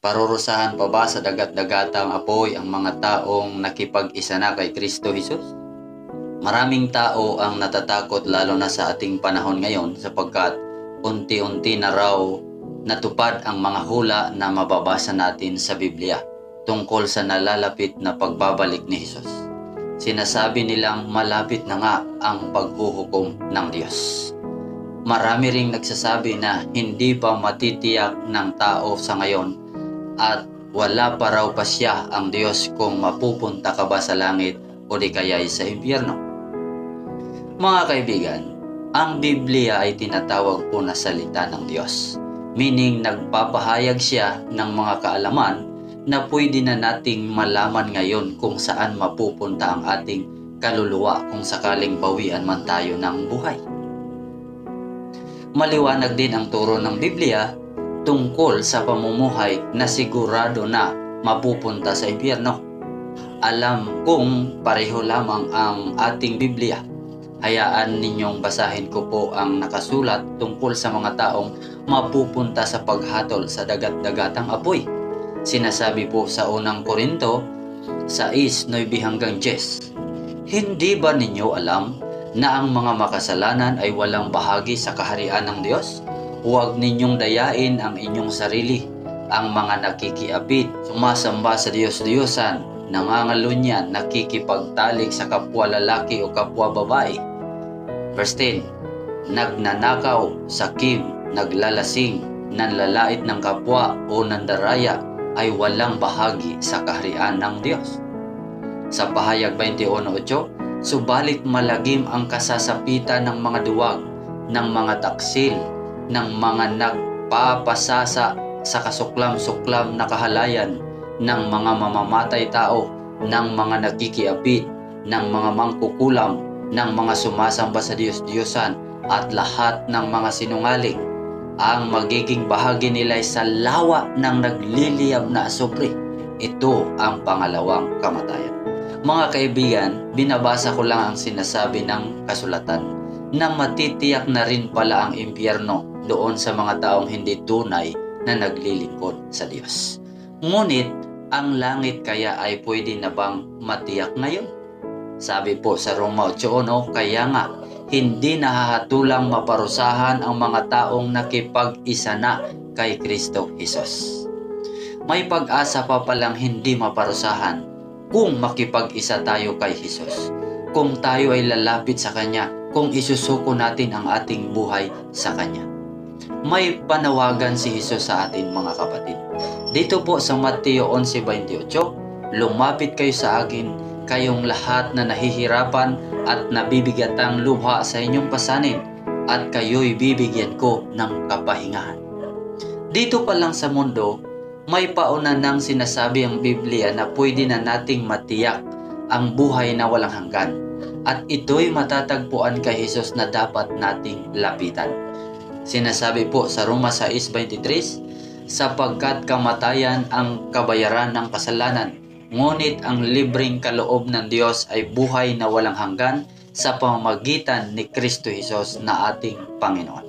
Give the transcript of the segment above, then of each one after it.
Parurusahan pa ba sa dagat-dagatang apoy ang mga taong nakipag-isa na kay Kristo Jesus? Maraming tao ang natatakot lalo na sa ating panahon ngayon sapagkat unti-unti na raw natupad ang mga hula na mababasa natin sa Biblia tungkol sa nalalapit na pagbabalik ni Jesus. Sinasabi nilang malapit na nga ang paghuhukom ng Diyos. Marami ring nagsasabi na hindi pa matitiyak ng tao sa ngayon at wala pa raw pasya ang Diyos kung mapupunta ka ba sa langit o di kaya'y sa impyerno. Mga kaibigan, ang Biblia ay tinatawag po na salita ng Diyos. Meaning nagpapahayag siya ng mga kaalaman na pwede na nating malaman ngayon kung saan mapupunta ang ating kaluluwa kung sakaling bawian man tayo ng buhay. Maliwanag din ang turo ng Biblia tungkol sa pamumuhay na sigurado na mapupunta sa impyerno. Alam kong pareho lamang ang ating Biblia. Hayaan ninyong basahin ko po ang nakasulat tungkol sa mga taong mapupunta sa paghatol sa dagat-dagatang apoy. Sinasabi po sa unang Korinto 6:9-10, hindi ba ninyo alam na ang mga makasalanan ay walang bahagi sa kaharian ng Diyos? Huwag ninyong dayain ang inyong sarili, ang mga nakikiapid, sumasamba sa Diyos-Diyosan, nangangalunya, nakikipagtalik sa kapwa lalaki o kapwa babae. Verse 10, nagnanakaw, sakim, naglalasing, nanlalait ng kapwa o nandaraya ay walang bahagi sa kaharian ng Diyos. Sa pahayag 21:8, subalit malagim ang kasasapitan ng mga duwag, ng mga taksil, ng mga nagpapasasa sa kasuklam-suklam na kahalayan, ng mga mamamatay tao, ng mga nakikiapid, ng mga mangkukulam, ng mga sumasamba sa Diyos-Diyosan, at lahat ng mga sinungaling. Ang magiging bahagi nila ay sa lawa ng nagliliyab na asupre. Ito ang pangalawang kamatayan. Mga kaibigan, binabasa ko lang ang sinasabi ng kasulatan na matitiyak na rin pala ang impyerno doon sa mga taong hindi tunay na naglilingkod sa Diyos. Ngunit, ang langit kaya ay pwede na bang matiyak ngayon? Sabi po sa Roma 8:1, kaya nga, hindi nahahatulang maparusahan ang mga taong nakipag-isa na kay Kristo Jesus. May pag-asa pa palang hindi maparusahan kung makipag-isa tayo kay Jesus. Kung tayo ay lalapit sa Kanya, kung isusuko natin ang ating buhay sa Kanya. May panawagan si Jesus sa atin mga kapatid. Dito po sa Mateo 11:28, lumapit kayo sa akin, kayong lahat na nahihirapan at nabibigatang lubha sa inyong pasanin, at kayo'y bibigyan ko ng kapahingahan. Dito pa lang sa mundo, may pauna nang sinasabi ang Biblia na pwede na nating matiyak ang buhay na walang hanggan. At ito'y matatagpuan kay Jesus na dapat nating lapitan. Sinasabi po sa Roma 6:23, sapagkat kamatayan ang kabayaran ng kasalanan, ngunit ang libreng kaloob ng Diyos ay buhay na walang hanggan sa pamamagitan ni Kristo Jesus na ating Panginoon.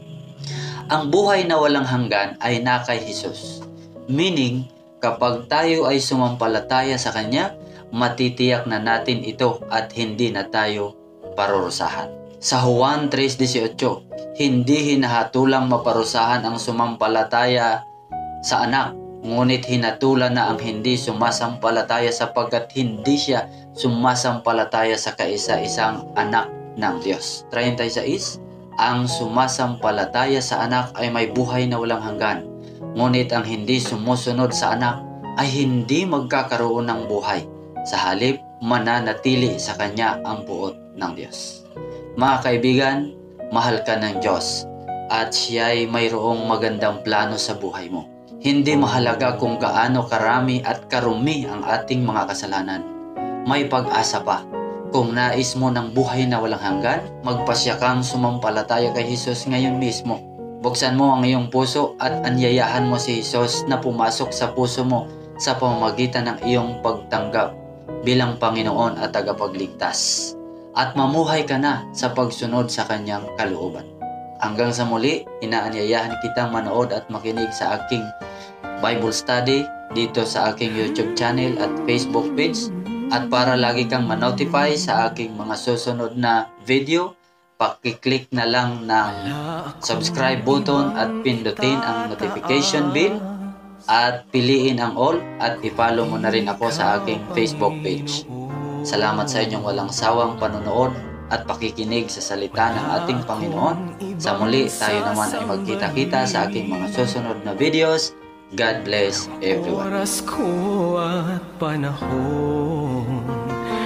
Ang buhay na walang hanggan ay na kay Jesus. Meaning, kapag tayo ay sumampalataya sa Kanya, matitiyak na natin ito at hindi na tayo parurusahan. Sa Juan 3:18, hindi hinahatulang maparusahan ang sumampalataya sa anak, ngunit hinatulan na ang hindi sumasampalataya sapagkat hindi siya sumasampalataya sa kaisa-isang anak ng Diyos. 36, ang sumasampalataya sa anak ay may buhay na walang hanggan, ngunit ang hindi sumusunod sa anak ay hindi magkakaroon ng buhay. Sa halip, mananatili sa Kanya ang puot ng Diyos. Mga kaibigan, mahal ka ng Diyos at Siya ay mayroong magandang plano sa buhay mo. Hindi mahalaga kung gaano karami at karumi ang ating mga kasalanan. May pag-asa pa. Kung nais mo ng buhay na walang hanggan, magpasya kang sumampalataya kay Jesus ngayon mismo. Buksan mo ang iyong puso at anyayahan mo si Jesus na pumasok sa puso mo sa pamamagitan ng iyong pagtanggap bilang Panginoon at tagapagligtas. At mamuhay ka na sa pagsunod sa Kanyang kalooban. Hanggang sa muli, inaanyayahan kitang manood at makinig sa aking Bible study dito sa aking YouTube channel at Facebook page. At para lagi kang ma-notify sa aking mga susunod na video, pakiclick na lang ng subscribe button at pindutin ang notification bell at piliin ang all at i-follow mo na rin ako sa aking Facebook page. Salamat sa inyong walang sawang panonood at pakikinig sa salita ng ating Panginoon. Sa muli, tayo naman ay magkita-kita sa aking mga susunod na videos. God bless everyone. Oras ko at panahon,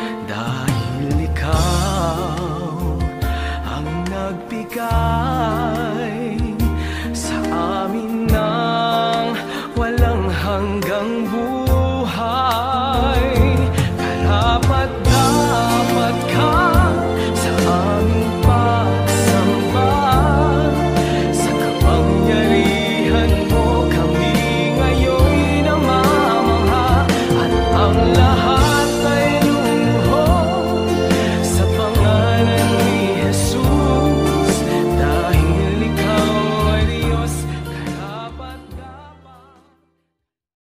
dahil ikaw ang nagbigay